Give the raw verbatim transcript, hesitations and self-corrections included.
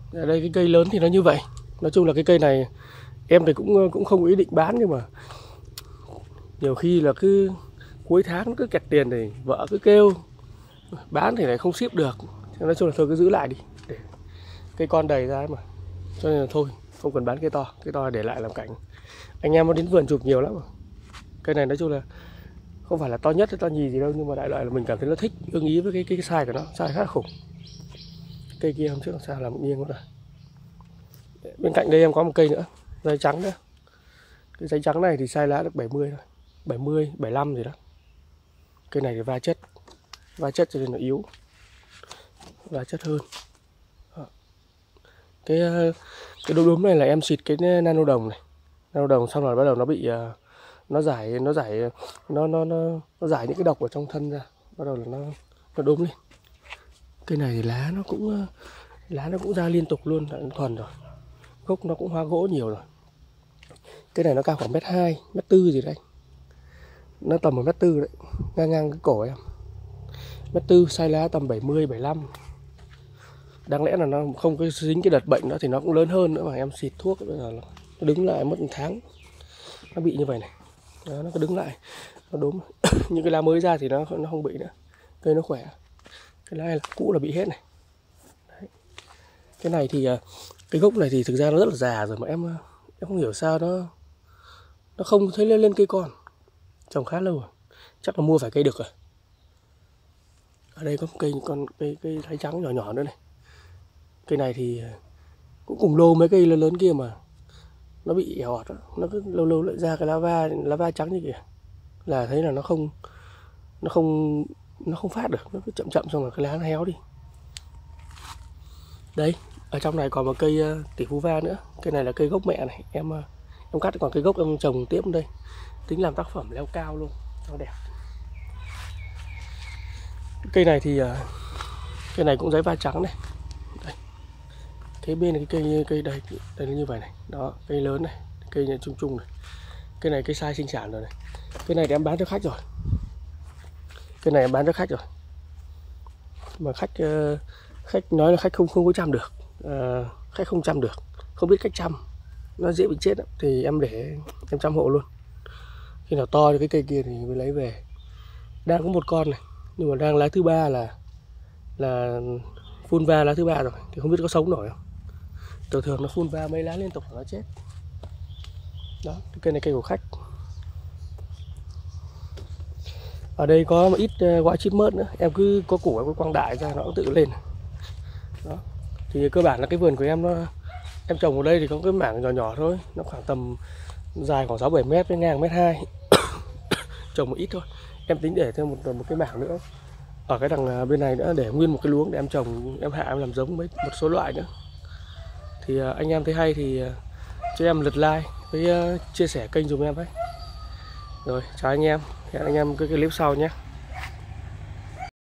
Ở đây cái cây lớn thì nó như vậy. Nói chung là cái cây này em thì cũng cũng không ý định bán, nhưng mà nhiều khi là cứ cuối tháng nó cứ kẹt tiền thì vợ cứ kêu bán thì lại không ship được. Nói chung là thôi cứ giữ lại đi, để cây con đầy ra mà. Cho nên là thôi không cần bán cây to, cây to để lại làm cảnh. Anh em nó đến vườn chụp nhiều lắm mà. Cây này nói chung là không phải là to nhất hay to nhì gì đâu, nhưng mà đại loại là mình cảm thấy nó thích, ưng ý với cái cái, cái size của nó, size khá là khủng. Cây kia hôm trước làm sao làm một nghiêng rồi. Bên cạnh đây em có một cây nữa, dây trắng nữa. Cái dây trắng này thì size lá được bảy mươi thôi, bảy mươi, bảy mươi lăm gì đó. Cây này thì va chất, va chất cho nên nó yếu, va chất hơn. Cái cái đốm đốm này là em xịt cái nano đồng này, nano đồng xong rồi bắt đầu nó bị nó giải nó giải nó nó nó nó giải những cái độc ở trong thân ra, bắt đầu là nó nó đốm lên. Cây này thì lá nó cũng lá nó cũng ra liên tục luôn, nó thuần rồi, gốc nó cũng hoa gỗ nhiều rồi. Cái này nó cao khoảng mét hai, mét tư gì đấy, nó tầm một mét tư đấy, ngang ngang cái cổ em, mét tư, size lá tầm bảy mươi, bảy mươi lăm. Đáng lẽ là nó không có dính cái đợt bệnh đó thì nó cũng lớn hơn nữa, mà em xịt thuốc bây giờ nó đứng lại mất một tháng, nó bị như vậy này. Đó, nó cứ đứng lại, nó đốm. Những cái lá mới ra thì nó nó không bị nữa, cây nó khỏe. Cái lá này cũ là bị hết này. Đấy. Cái này thì cái gốc này thì thực ra nó rất là già rồi mà em em không hiểu sao nó nó không thấy lên lên cây con, trồng khá lâu rồi, chắc là mua phải cây đực rồi. Ở đây có một cây con cây cây thái trắng nhỏ nhỏ nữa này. Cây này thì cũng cùng lô mấy cây lớn lớn kia mà nó bị ẻo ọt, nó cứ lâu lâu lại ra cái lá va lá va trắng như kìa, là thấy là nó không nó không nó không phát được, nó cứ chậm chậm xong rồi cái lá nó héo đi. Đây, ở trong này còn một cây tỷ phú va nữa. Cây này là cây gốc mẹ này, em em cắt còn cây gốc em trồng tiếp đây, tính làm tác phẩm leo cao luôn cho đẹp. Cây này thì cây này cũng giấy va trắng này. Đây. Cái bên này cái cây cây đây đây là như vậy này, đó cây lớn này, cây này chung chung này. Cây này cái size sinh sản rồi này. Cái này thì em bán cho khách rồi, cái này em bán cho khách rồi, mà khách khách nói là khách không không có chăm được, à, khách không chăm được, không biết cách chăm, nó dễ bị chết đó. Thì em để em chăm hộ luôn. Khi nào to thì cái cây kia thì mới lấy về. Đang có một con này, nhưng mà đang lá thứ ba là là phun va lá thứ ba rồi, thì không biết có sống nổi không. Thường thường nó phun va mấy lá liên tục là nó chết. Đó, cái cây này cây của khách. Ở đây có một ít quả chít mớt nữa, em cứ có củ em cứ quăng đại ra nó cũng tự lên. Đó. Thì cơ bản là cái vườn của em nó em trồng ở đây thì có cái mảng nhỏ nhỏ thôi, nó khoảng tầm dài khoảng sáu bảy mét với ngang mét hai. Trồng một ít thôi. Em tính để thêm một một cái mảng nữa ở cái đằng bên này nữa, để nguyên một cái luống để em trồng, em hạ em làm giống với một số loại nữa. Thì anh em thấy hay thì cho em lượt like với chia sẻ kênh dùm em với. Rồi, chào anh em, hẹn anh em cái clip sau nhé.